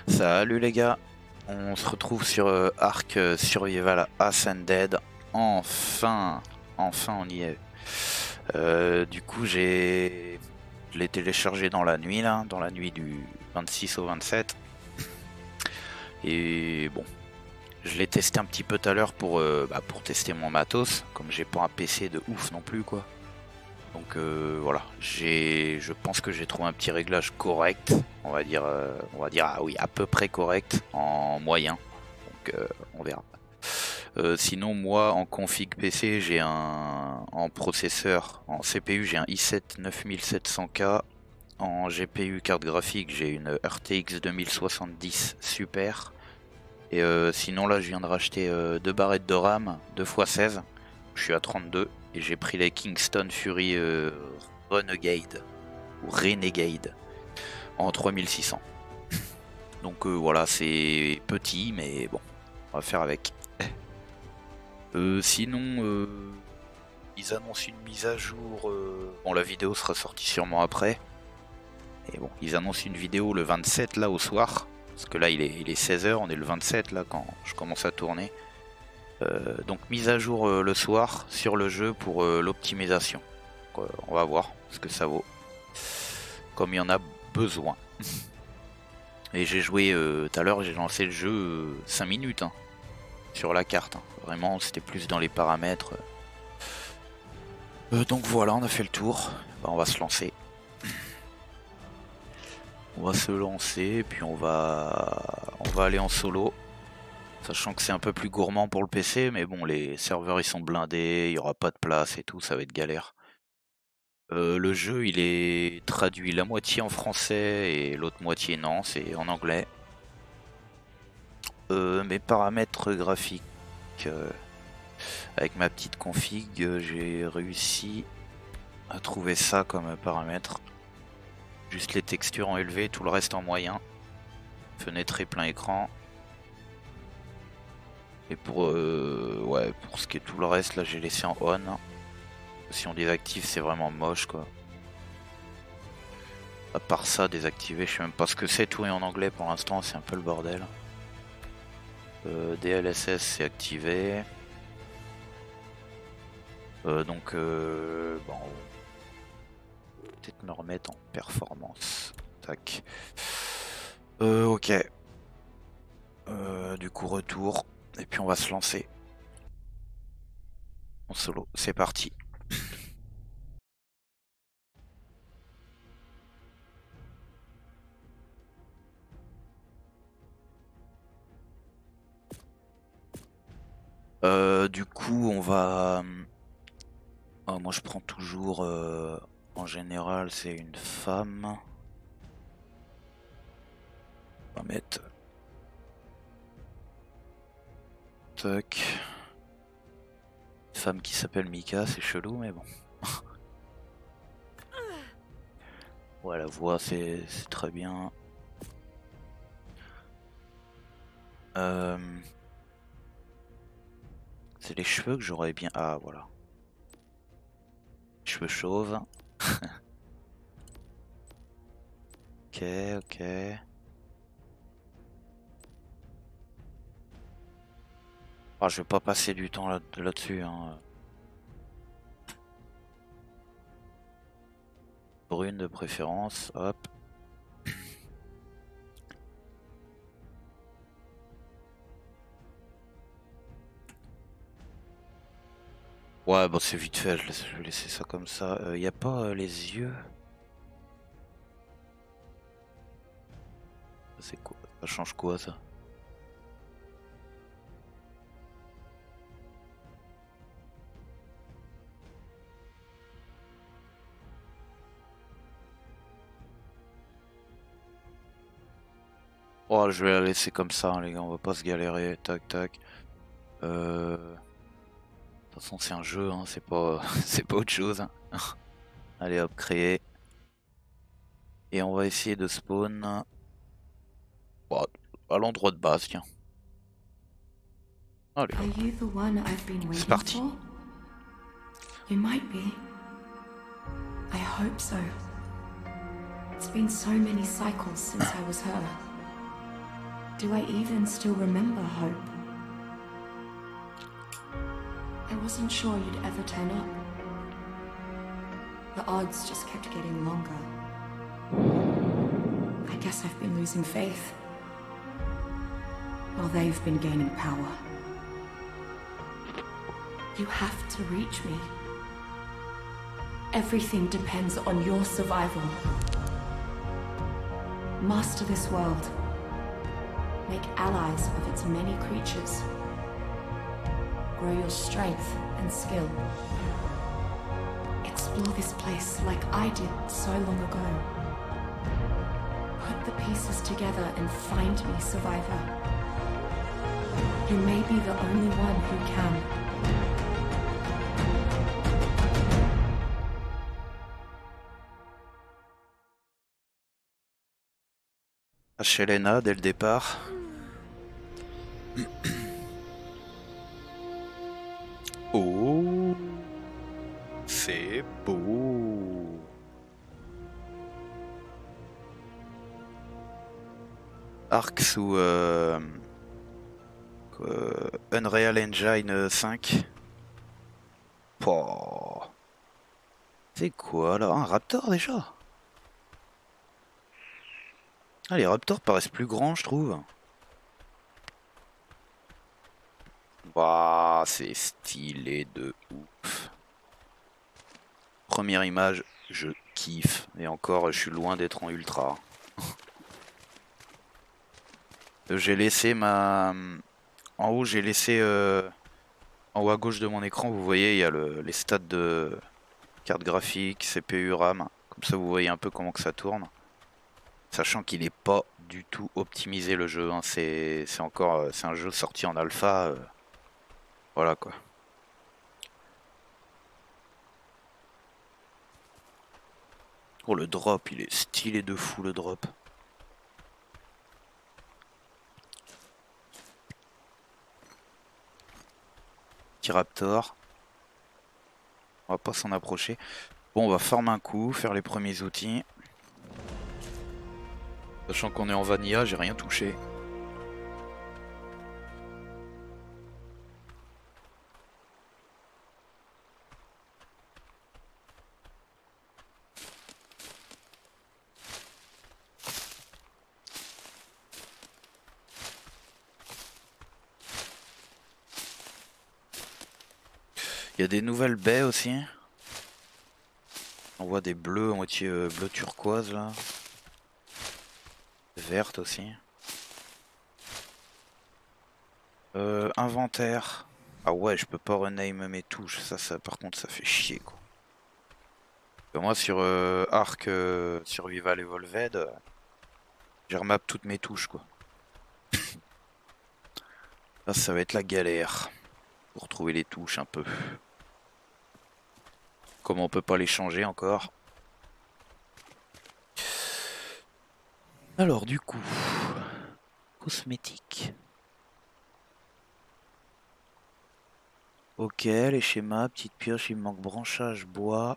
Salut les gars, on se retrouve sur Ark Survival Ascended. Enfin, enfin on y est. Du coup je l'ai téléchargé dans la nuit là, dans la nuit du 26 au 27. Et bon, je l'ai testé un petit peu tout à l'heure pour tester mon matos, comme j'ai pas un PC de ouf non plus quoi. Donc voilà, je pense que j'ai trouvé un petit réglage correct, on va dire ah oui à peu près correct en moyen. Donc on verra. Sinon moi en config PC j'ai en processeur, en CPU j'ai un i7 9700K, en GPU carte graphique j'ai une RTX 2070 Super. Et sinon là je viens de racheter deux barrettes de RAM 2x16, je suis à 32 et j'ai pris les Kingston Fury Renegade ou Renegade en 3600. Donc voilà, c'est petit mais bon, on va faire avec. Sinon ils annoncent une mise à jour, bon la vidéo sera sortie sûrement après. Et bon, ils annoncent une vidéo le 27 là au soir, parce que là il est 16h, on est le 27 là quand je commence à tourner. Donc mise à jour le soir sur le jeu pour l'optimisation. On va voir ce que ça vaut, comme il y en a besoin. Et j'ai joué tout à l'heure, j'ai lancé le jeu 5 minutes hein, sur la carte. Hein. Vraiment, c'était plus dans les paramètres. Donc voilà, on a fait le tour. Bah, on va se lancer. On va se lancer et puis on va aller en solo. Sachant que c'est un peu plus gourmand pour le PC, mais bon, les serveurs ils sont blindés, il n'y aura pas de place et tout, ça va être galère. Le jeu il est traduit la moitié en français et l'autre moitié non, c'est en anglais. Mes paramètres graphiques, avec ma petite config, j'ai réussi à trouver ça comme paramètre. Juste les textures en élevé, tout le reste en moyen. Fenêtre et plein écran. Et pour ce qui est tout le reste, là j'ai laissé en on. Si on désactive, c'est vraiment moche quoi. À part ça, désactiver, je sais même pas ce que c'est, tout est en anglais pour l'instant, c'est un peu le bordel. DLSS c'est activé. Donc bon, peut-être me remettre en performance. Tac. Ok. Du coup retour. Et puis on va se lancer. En solo. C'est parti. Du coup on va... Oh, moi je prends toujours... En général c'est une femme. On va mettre... Tac. Femme qui s'appelle Mika, c'est chelou mais bon. Ouais la voix c'est très bien. C'est les cheveux que j'aurais bien... Ah voilà. Cheveux chauves. Ok, ok. Ah, je vais pas passer du temps là-dessus. Hein. Brune de préférence, hop. Ouais, bon c'est vite fait, je vais laisser ça comme ça. Y a pas les yeux. C'est quoi? Ça change quoi ça? Oh, je vais la laisser comme ça, hein, les gars, on va pas se galérer. Tac, tac. De toute façon, c'est un jeu, hein, c'est pas, c'est pas autre chose. Hein. Allez hop, créer. Et on va essayer de spawn bon, à l'endroit de base, tiens. Allez, c'est parti. You might be. I hope so. It's been so many cycles since I was her. Do I even still remember Hope? I wasn't sure you'd ever turn up. The odds just kept getting longer. I guess I've been losing faith. While they've been gaining power. You have to reach me. Everything depends on your survival. Master this world. Make allies of its many creatures. Grow your strength and skill. Explore this place like I did so long ago. Put the pieces together and find me, survivor. You may be the only one who can. Helena dès le départ. Oh, c'est beau. Arc sous Unreal Engine 5. Oh. C'est quoi là? Un Raptor déjà? Ah, les Raptors paraissent plus grands, je trouve. Waouh, c'est stylé de ouf. Première image, je kiffe. Et encore, je suis loin d'être en ultra. J'ai laissé ma... En haut, j'ai laissé... En haut à gauche de mon écran, vous voyez, il y a les stats de carte graphique, CPU, RAM. Comme ça, vous voyez un peu comment que ça tourne. Sachant qu'il n'est pas du tout optimisé le jeu. Hein. C'est encore... c'est un jeu sorti en alpha. Voilà quoi. Oh, le drop, il est stylé de fou, le drop. Petit Raptor. On va pas s'en approcher. Bon, on va farmer un coup, faire les premiers outils. Sachant qu'on est en vanilla, j'ai rien touché. Il y a des nouvelles baies aussi. On voit des bleus à moitié bleu turquoise là. Verte aussi. Inventaire. Ah ouais, je peux pas rename mes touches. Ça par contre ça fait chier quoi. Moi sur Arc Survival Evolved, j'ai remap toutes mes touches quoi. Là ça va être la galère. Pour trouver les touches un peu. Comme on peut pas les changer encore. Alors du coup, cosmétiques. Ok, les schémas, petite pioche, il me manque branchage, bois.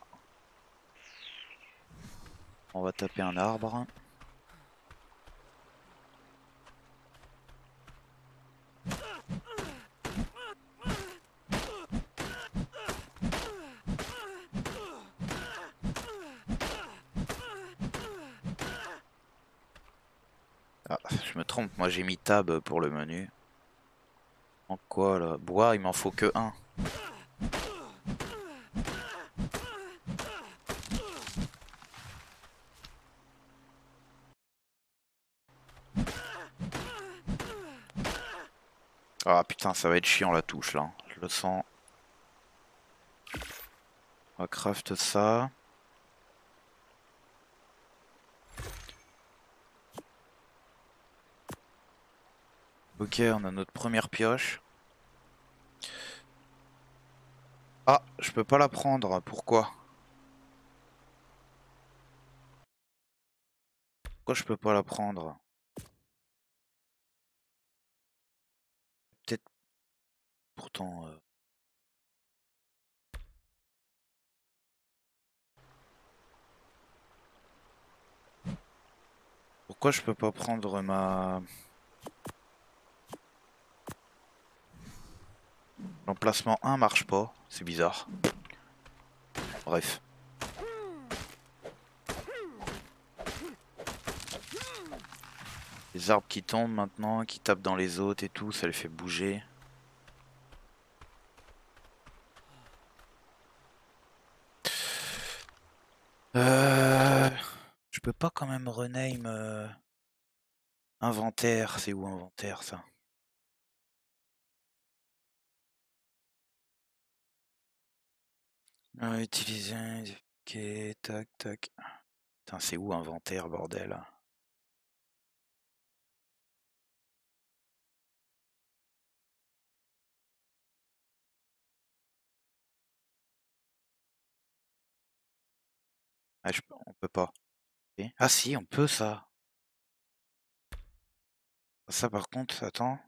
On va taper un arbre. Ah, je me trompe, moi j'ai mis tab pour le menu. En quoi là? Bois, il m'en faut que un. Ah putain, ça va être chiant la touche là. Je le sens. On va craft ça. Ok, on a notre première pioche. Ah, je peux pas la prendre. Pourquoi? Pourquoi je peux pas la prendre? Peut-être pourtant... Pourquoi je peux pas prendre ma... L'emplacement 1 marche pas, c'est bizarre. Bref. Les arbres qui tombent maintenant, qui tapent dans les autres et tout, ça les fait bouger. Je peux pas quand même rename inventaire. C'est où inventaire ça? Utiliser. Ok, tac, tac. Putain, c'est où inventaire, bordel? Ah, on peut pas. Ok. Ah si, on peut ça. Ça par contre, attends.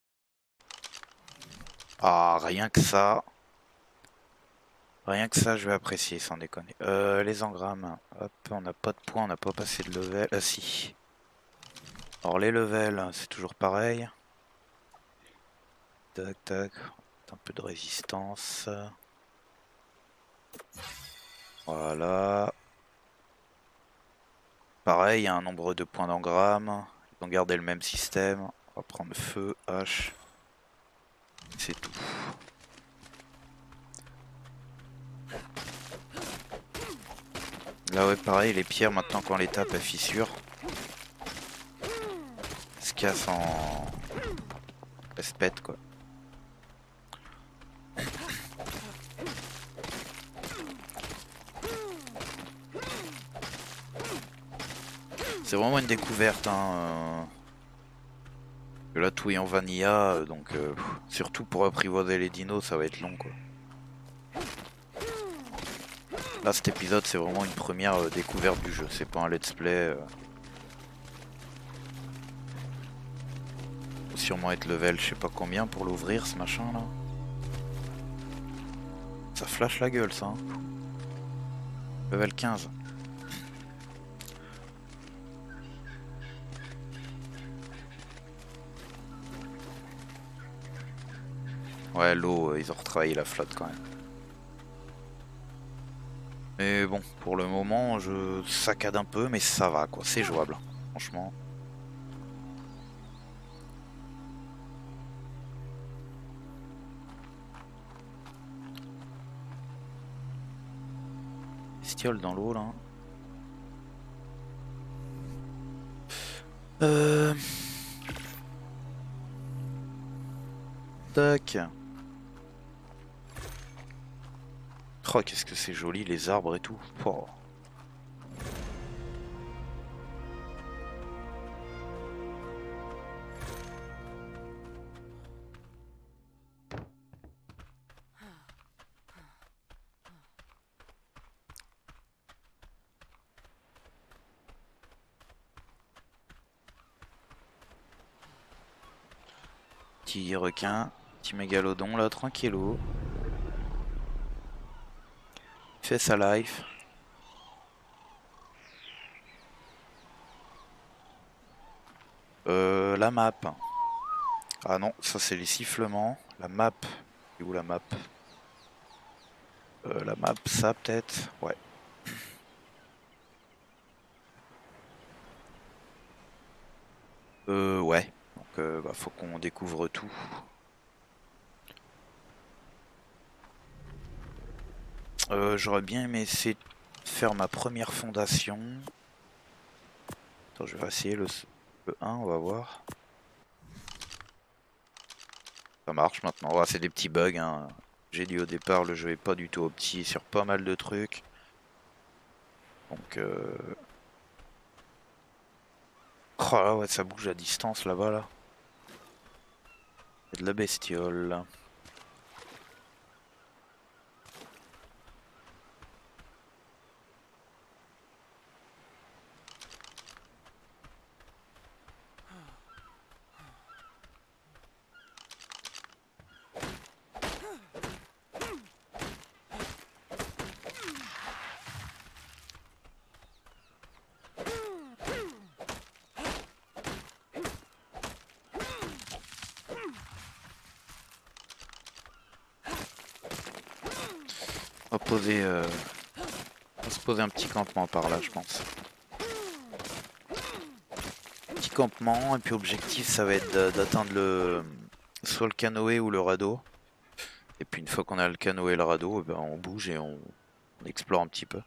Ah, rien que ça. Rien que ça, je vais apprécier, sans déconner. Les engrammes. Hop, on n'a pas de points, on n'a pas passé de level. Ah si. Alors les levels, c'est toujours pareil. Tac, tac. Un peu de résistance. Voilà. Pareil, il y a un nombre de points d'engramme. Ils ont gardé le même système. On va prendre feu, hache. C'est tout. Là ouais pareil, les pierres maintenant quand on les tape elles fissurent. Elles se cassent en... Elles se pètent quoi. C'est vraiment une découverte hein. Là tout est en vanilla donc surtout pour apprivoiser les dinos ça va être long quoi. Là cet épisode c'est vraiment une première découverte du jeu, c'est pas un let's play. Faut sûrement être level je sais pas combien pour l'ouvrir ce machin là. Ça flash la gueule ça hein. Level 15. Ouais l'eau ils ont retravaillé la flotte quand même. Mais bon, pour le moment, je saccade un peu, mais ça va quoi, c'est jouable, franchement. Bestiole dans l'eau là. Tac. Oh, qu'est-ce que c'est joli, les arbres et tout. Oh. Petit requin, petit mégalodon là, tranquillou. Il fait sa life. La map. Ah non, ça c'est les sifflements. La map. C'est où la map? La map, ça peut-être. Ouais. Ouais. Donc bah, faut qu'on découvre tout. J'aurais bien aimé essayer de faire ma première fondation. Attends, je vais essayer le 1, on va voir. Ça marche maintenant. Ouais, c'est des petits bugs. Hein. J'ai dit au départ, le jeu est pas du tout opti sur pas mal de trucs. Donc... Oh là, ouais, ça bouge à distance là-bas, là. Il y a de la bestiole. On va poser, on va se poser un petit campement par là, je pense. Petit campement, et puis objectif, ça va être d'atteindre soit le canoë ou le radeau. Et puis une fois qu'on a le canoë et le radeau, eh ben, on bouge et on explore un petit peu.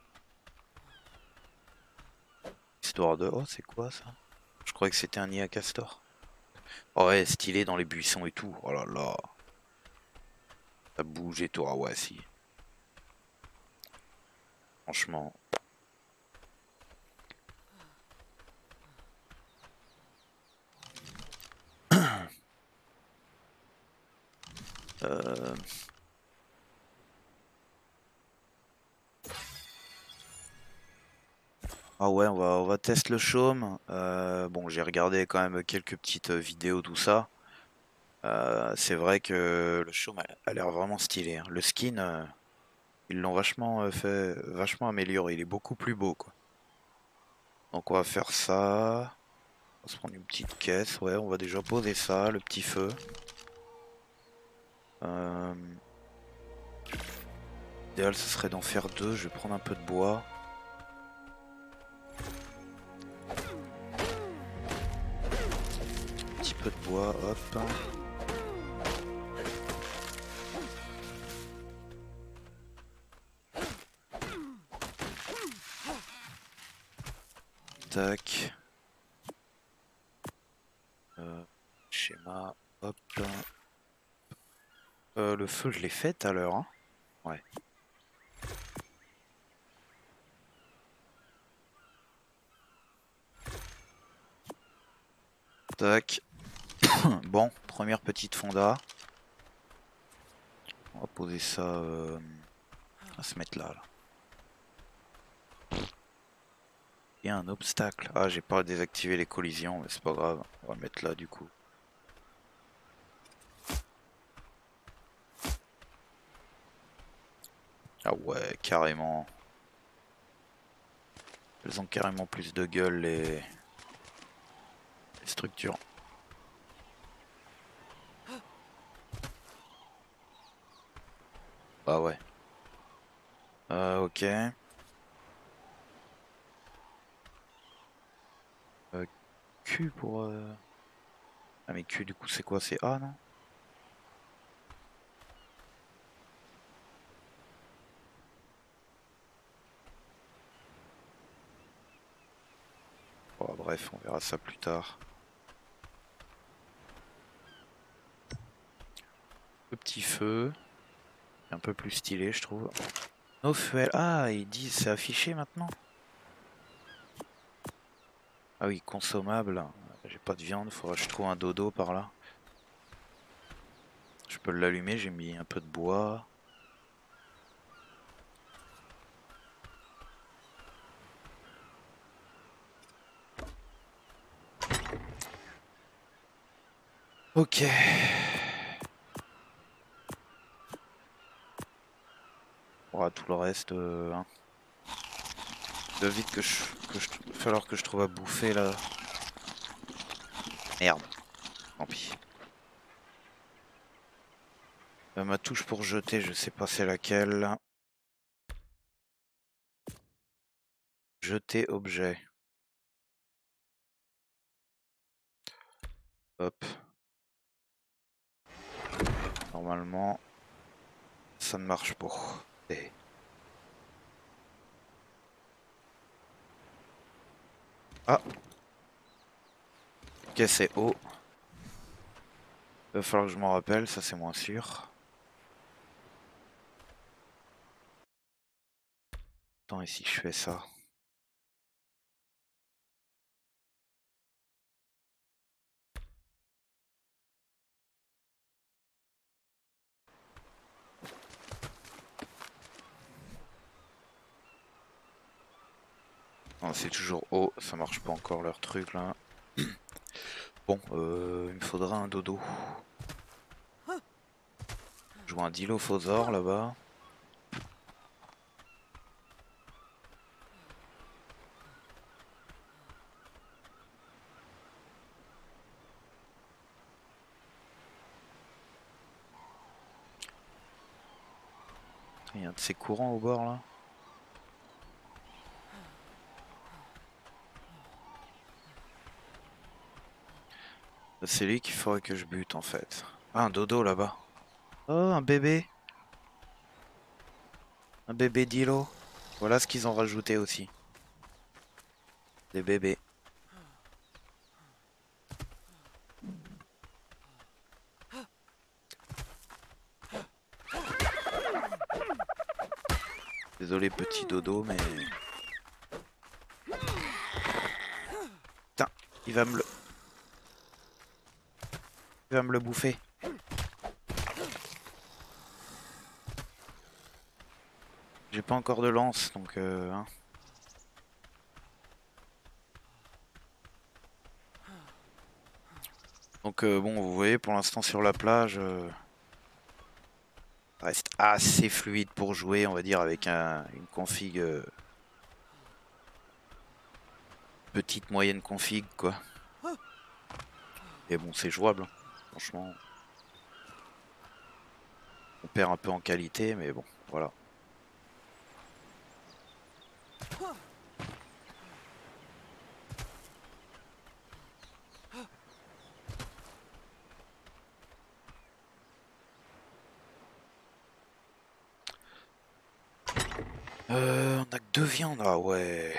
Histoire de... Oh, c'est quoi ça? Je croyais que c'était un nid à castor. Oh ouais, stylé dans les buissons et tout. Oh là là. Ça bouge et tout. Ah ouais, si. Franchement. Euh... Ah ouais, on va tester le chaume. Bon, j'ai regardé quand même quelques petites vidéos, tout ça. C'est vrai que le chaume a l'air vraiment stylé, hein. Le skin, ils l'ont vachement fait, vachement amélioré. Il est beaucoup plus beau, quoi. Donc on va faire ça. On va se prendre une petite caisse. Ouais, on va déjà poser ça, le petit feu. Euh... L'idéal, ce serait d'en faire deux. Je vais prendre un peu de bois. Un petit peu de bois, hop. Tac. Schéma, hop. Le feu, je l'ai fait tout à l'heure, hein. Ouais. Tac. Bon, première petite fonda. On va poser ça. On va se mettre là, là. Il y a un obstacle. Ah, j'ai pas désactivé les collisions, mais c'est pas grave. On va le mettre là du coup. Ah ouais, carrément. Elles ont carrément plus de gueule, les structures. Ah ouais. Ok. Q pour... Ah mais Q du coup c'est quoi? C'est A, non? Oh, bref, on verra ça plus tard. Le petit feu. Un peu plus stylé, je trouve. No fuel. Ah, ils disent c'est affiché maintenant. Ah oui, consommable. J'ai pas de viande, faudra que je trouve un dodo par là. Je peux l'allumer, j'ai mis un peu de bois. Ok. Bon, tout le reste, hein. De vite falloir que je trouve à bouffer là. Merde, tant pis. Ma touche pour jeter, je sais pas c'est laquelle. Jeter objet. Hop. Normalement, ça ne marche pas. Et... Ah. Ok, c'est haut. Il va falloir que je m'en rappelle, ça c'est moins sûr. Attends, et si je fais ça? Non, c'est toujours haut, ça marche pas encore leur truc là. Bon, il me faudra un dodo. Je vois un dilophosaure là-bas. Il y a un de ces courants au bord là. C'est lui qu'il faudrait que je bute en fait. Ah, un dodo là-bas. Oh, un bébé. Un bébé d'îlot. Voilà ce qu'ils ont rajouté aussi. Des bébés. Désolé petit dodo mais... Putain, il va me le... Il va me le bouffer. J'ai pas encore de lance donc... hein. Donc bon, vous voyez pour l'instant sur la plage... ça reste assez fluide pour jouer, on va dire, avec une config... petite moyenne config quoi. Et bon c'est jouable, hein. Franchement. On perd un peu en qualité mais bon voilà. On a que 2 viandes, ah ouais.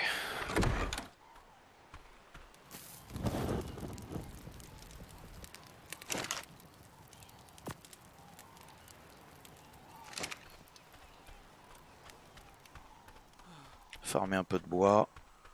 Farmer un peu de bois.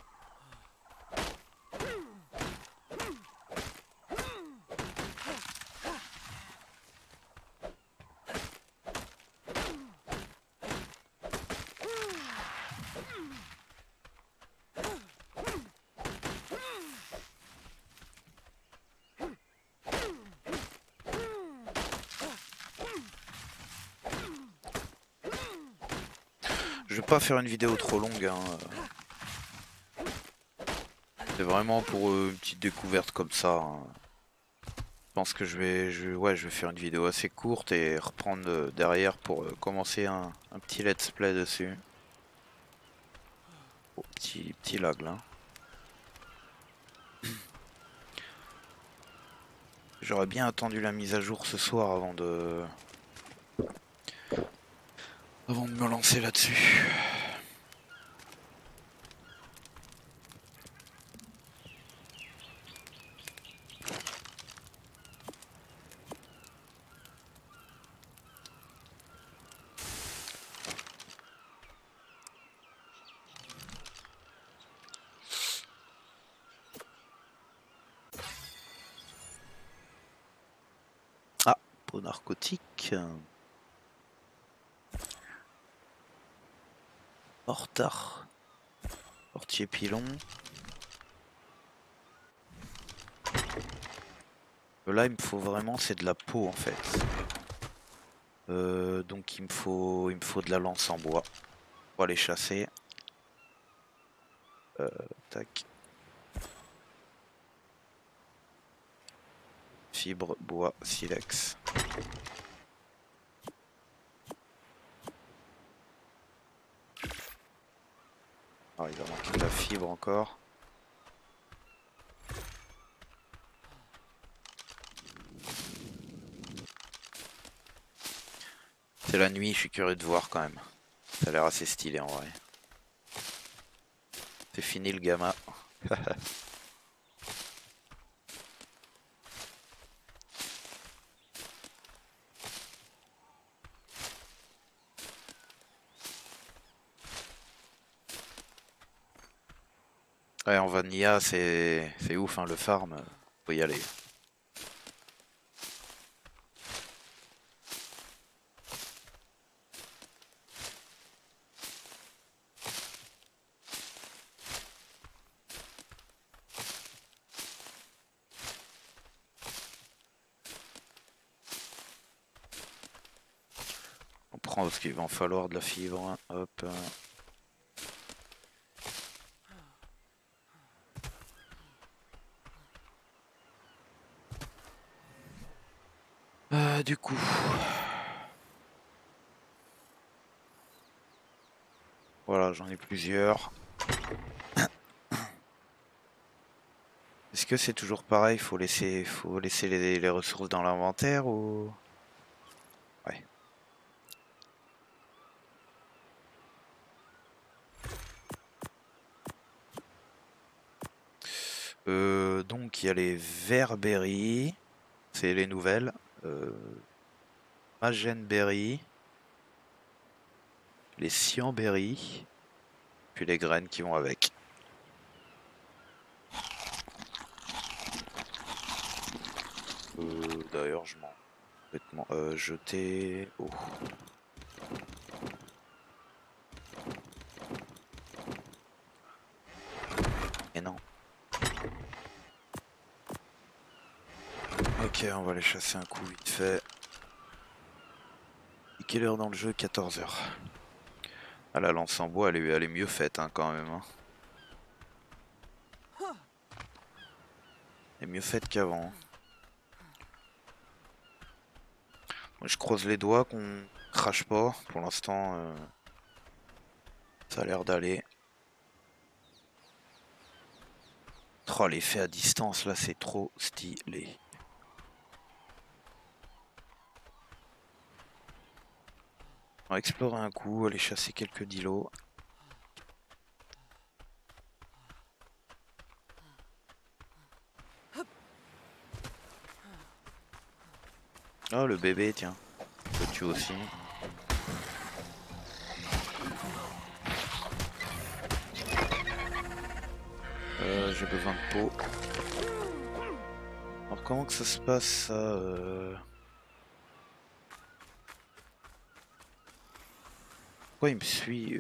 Je vais pas faire une vidéo trop longue, hein. C'est vraiment pour une petite découverte comme ça, hein. Je pense que ouais, je vais faire une vidéo assez courte et reprendre derrière pour commencer un petit let's play dessus. Oh, petit lag là. J'aurais bien attendu la mise à jour ce soir avant de me lancer là-dessus. Ah, peau narcotique. Hortar. Portier pilon. Là, il me faut vraiment, c'est de la peau en fait. Donc il me faut de la lance en bois pour aller chasser. Tac. Fibre, bois, silex. Ah, il va manquer de la fibre encore. C'est la nuit, je suis curieux de voir quand même. Ça a l'air assez stylé en vrai. C'est fini le gamma. Ouais, en vanilla, c'est ouf, hein, le farm, faut y aller. On prend parce qu'il va en falloir de la fibre, hein. Hop. Du coup. Voilà, j'en ai plusieurs. Est-ce que c'est toujours pareil? Faut laisser les ressources dans l'inventaire ou... Ouais. Donc il y a les Verberry, c'est les nouvelles. Magenberry, les Cianberry, puis les graines qui vont avec. D'ailleurs, je m'en complètement jeté. Oh. Et non. Ok, on va les chasser un coup vite fait. Et quelle heure dans le jeu? 14 h. Ah, la lance en bois, elle est mieux faite hein, quand même. Hein. Elle est mieux faite qu'avant. Moi, je croise les doigts qu'on crache pas. Pour l'instant, ça a l'air d'aller. Oh, l'effet à distance là, c'est trop stylé. On va explorer un coup, aller chasser quelques dilos. Oh, le bébé, tiens. Je le tue aussi. J'ai besoin de peau. Alors comment que ça se passe ça Pourquoi il me suit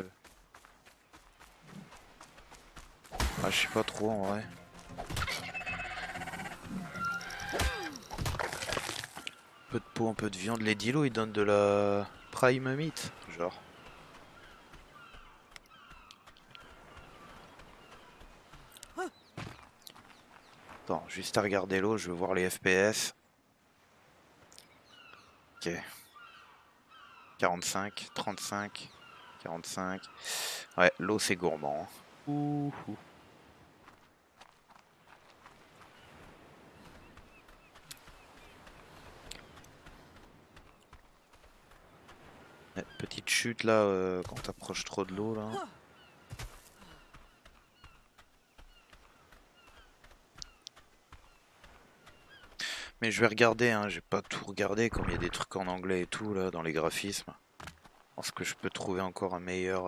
Ah, je sais pas trop en vrai. Un peu de peau, un peu de viande. Les dilos ils donnent de la prime meat, genre. Attends, juste à regarder l'eau, je veux voir les FPS. Ok. 45, 35, 45. Ouais, l'eau c'est gourmand. Ouh. Ouais, petite chute là quand t'approches trop de l'eau là. Mais je vais regarder, hein, j'ai pas tout regardé comme il y a des trucs en anglais et tout là dans les graphismes. Je pense que je peux trouver encore un meilleur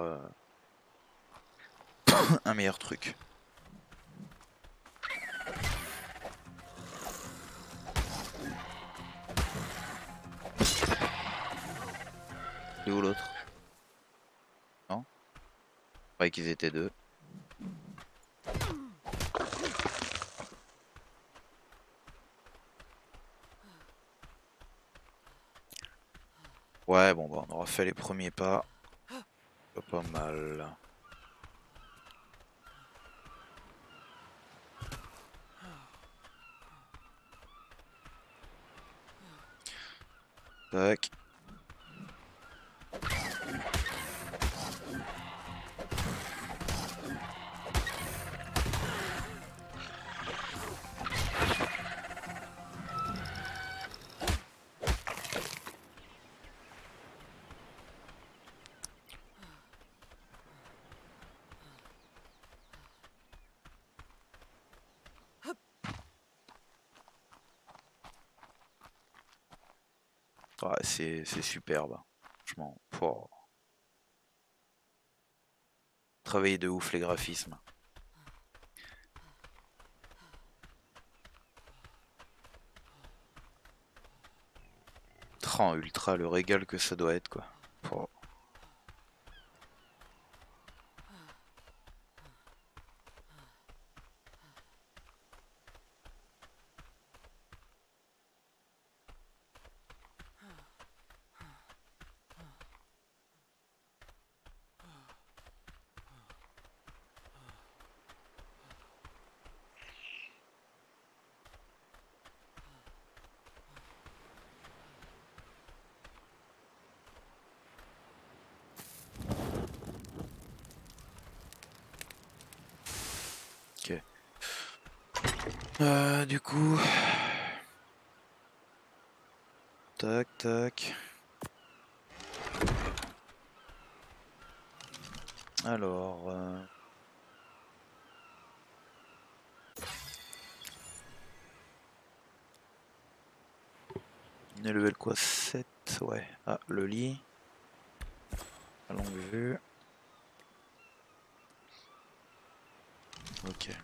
un meilleur truc. Et où l'autre? Non? Je croyais qu'ils étaient deux. Ouais, bon bah on aura fait les premiers pas. Pas mal. Tac. Ouais, c'est superbe. Franchement. Pouah. Travailler de ouf les graphismes. En ultra le régal que ça doit être quoi. Pouah. Du coup... Tac, tac. Alors... On est level quoi? 7, ouais. Ah, le lit. À longue vue. Ok.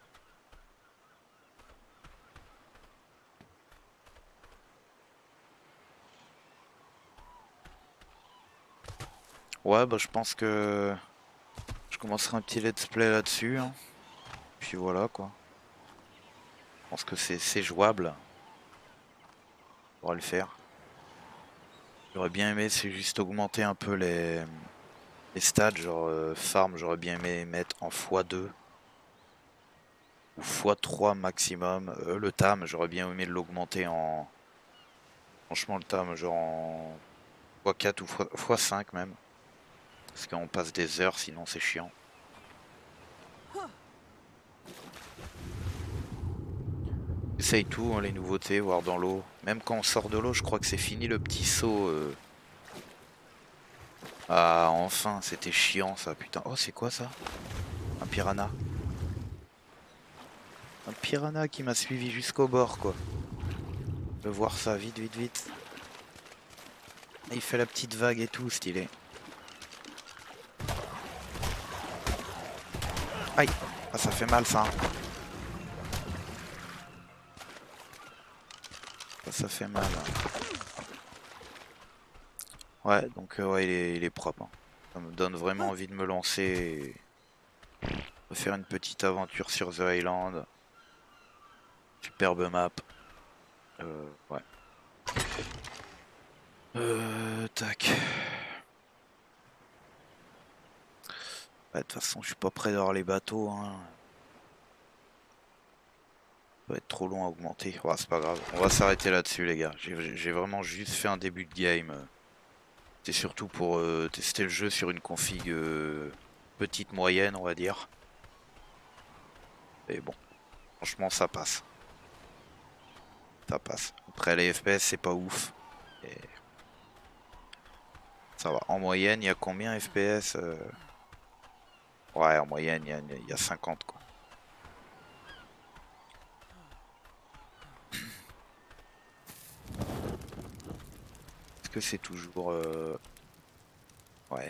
Ouais, bah je pense que je commencerai un petit let's play là-dessus. Hein. Puis voilà quoi. Je pense que c'est jouable. On pourra le faire. J'aurais bien aimé, c'est juste augmenter un peu les stats. Genre farm, j'aurais bien aimé mettre en x2 ou x3 maximum. Le tam, j'aurais bien aimé l'augmenter en. Franchement, le tam, genre en x4 ou x5 même. Parce qu'on passe des heures, sinon c'est chiant. Essaye tout, hein, les nouveautés, voir dans l'eau. Même quand on sort de l'eau, je crois que c'est fini le petit saut. Ah, enfin, c'était chiant ça, putain. Oh, c'est quoi ça? Un piranha. Un piranha qui m'a suivi jusqu'au bord, quoi. Je veux voir ça, vite, vite, vite. Il fait la petite vague et tout, stylé. Aïe, ah, ça fait mal ça. Hein. Ça fait mal. Ouais, donc ouais, il est propre. Hein. Ça me donne vraiment envie de me lancer et de faire une petite aventure sur The Island. Superbe map. Ouais. Tac. Ouais, de toute façon, je suis pas prêt d'avoir les bateaux. Hein. Ça va être trop long à augmenter. Ouais, c'est pas grave. On va s'arrêter là-dessus, les gars. J'ai vraiment juste fait un début de game. C'est surtout pour tester le jeu sur une config petite moyenne, on va dire. Et bon, franchement, ça passe. Ça passe. Après, les FPS, c'est pas ouf. Et ça va. En moyenne, il y a combien FPS Ouais, en moyenne, il y a 50, quoi. Est-ce que c'est toujours... Ouais.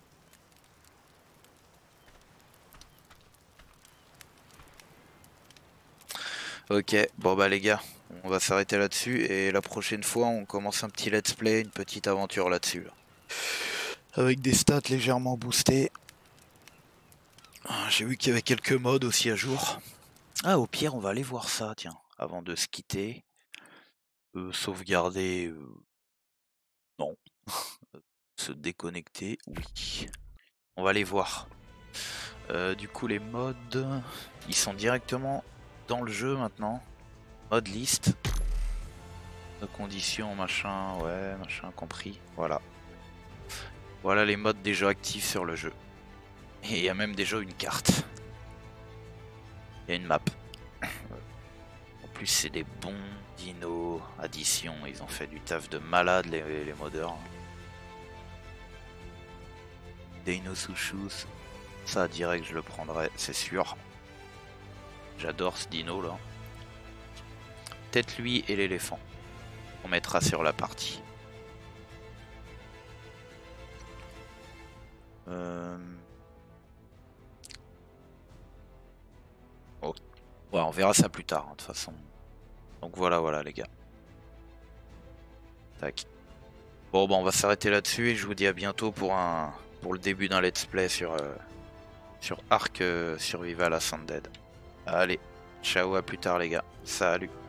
Ok, bon bah les gars, on va s'arrêter là-dessus et la prochaine fois on commence un petit let's play, une petite aventure là-dessus. Là. Avec des stats légèrement boostées. J'ai vu qu'il y avait quelques mods aussi à jour. Ah au pire on va aller voir ça tiens, avant de se quitter. Sauvegarder, non. Se déconnecter, oui. On va aller voir. Du coup les mods, ils sont directement dans le jeu maintenant. Mode liste. Conditions, machin, ouais, machin compris. Voilà. Voilà les modes déjà actifs sur le jeu. Et il y a même déjà une carte. Il y a une map. En plus c'est des bons dinos. Addition, ils ont fait du taf de malade les modeurs. Dino Sushus. Ça direct je le prendrai, c'est sûr. J'adore ce dino là. Peut-être lui et l'éléphant. On mettra sur la partie. Oh. Ouais, on verra ça plus tard, hein, de toute façon. Donc voilà les gars. Tac. Bon, bah on va s'arrêter là-dessus et je vous dis à bientôt pour le début d'un let's play sur Ark Survival Ascended. Allez, ciao, à plus tard les gars. Salut.